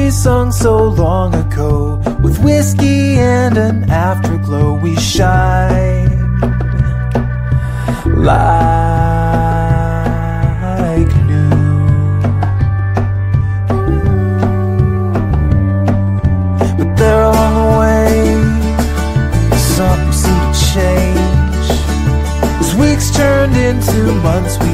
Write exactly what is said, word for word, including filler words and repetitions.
memories sung so long ago. With whiskey and an afterglow, we shine like new. But there along the way, something seemed to change. As weeks turned into months, we